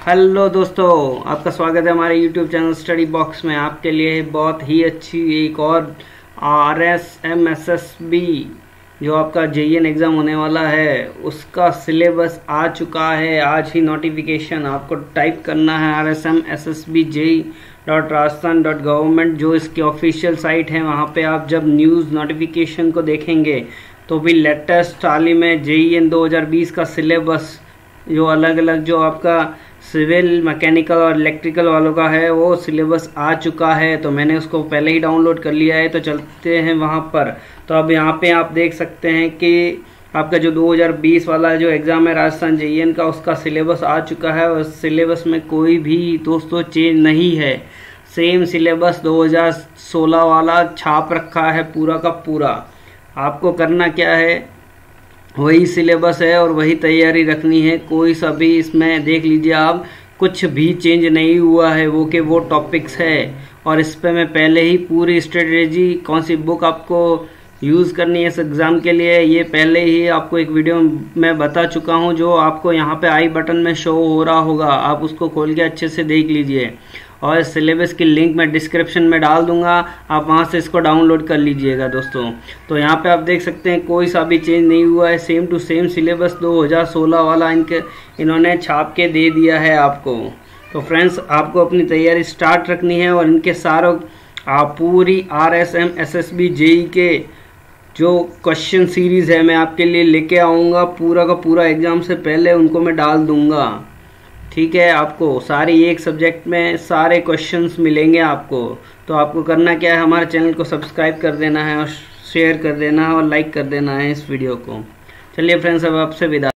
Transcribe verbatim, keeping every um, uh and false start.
Hello दोस्तों, आपका स्वागत है हमारे यूट्यूब चैनल स्टडी बॉक्स में। आपके लिए बहुत ही अच्छी एक और R S M S S B जो आपका जे ई एन एग्ज़ाम होने वाला है उसका सिलेबस आ चुका है। आज ही नोटिफिकेशन आपको टाइप करना है R S M S S B J E dot Rajasthan dot government, जो इसकी ऑफिशियल साइट है। वहाँ पे आप जब न्यूज़ नोटिफिकेशन को देखेंगे तो भी लेटेस्ट हाल ही में जे ई एन दो हज़ार बीस का सिलेबस जो अलग अलग जो आपका सिविल, मैकेनिकल और इलेक्ट्रिकल वालों का है वो सिलेबस आ चुका है। तो मैंने उसको पहले ही डाउनलोड कर लिया है, तो चलते हैं वहाँ पर। तो अब यहाँ पे आप देख सकते हैं कि आपका जो दो हज़ार बीस वाला जो एग्ज़ाम है राजस्थान जे ई एन का, उसका सिलेबस आ चुका है और सिलेबस में कोई भी दोस्तों चेंज नहीं है। सेम सिलेबस दो हज़ार सोलह वाला छाप रखा है पूरा का पूरा। आपको करना क्या है, वही सिलेबस है और वही तैयारी रखनी है। कोई सा भी इसमें देख लीजिए आप, कुछ भी चेंज नहीं हुआ है, वो के वो टॉपिक्स है। और इस पे मैं पहले ही पूरी स्ट्रेटेजी, कौन सी बुक आपको यूज़ करनी है इस एग्ज़ाम के लिए, ये पहले ही आपको एक वीडियो में बता चुका हूँ, जो आपको यहाँ पे आई बटन में शो हो रहा होगा। आप उसको खोल के अच्छे से देख लीजिए और सिलेबस की लिंक मैं डिस्क्रिप्शन में डाल दूंगा, आप वहां से इसको डाउनलोड कर लीजिएगा दोस्तों। तो यहाँ पे आप देख सकते हैं कोई सा भी चेंज नहीं हुआ है, सेम टू सेम सिलेबस दो हज़ार सोलह वाला इनके इन्होंने छाप के दे दिया है आपको। तो फ्रेंड्स, आपको अपनी तैयारी स्टार्ट रखनी है और इनके सारों आप पूरी R S M S S B J E के जो क्वेश्चन सीरीज़ है मैं आपके लिए लेके आऊँगा। पूरा का पूरा एग्ज़ाम से पहले उनको मैं डाल दूँगा, ठीक है। आपको सारी एक सब्जेक्ट में सारे क्वेश्चंस मिलेंगे आपको। तो आपको करना क्या है, हमारे चैनल को सब्सक्राइब कर देना है और शेयर कर देना है और लाइक कर देना है इस वीडियो को। चलिए फ्रेंड्स, अब आपसे विदा।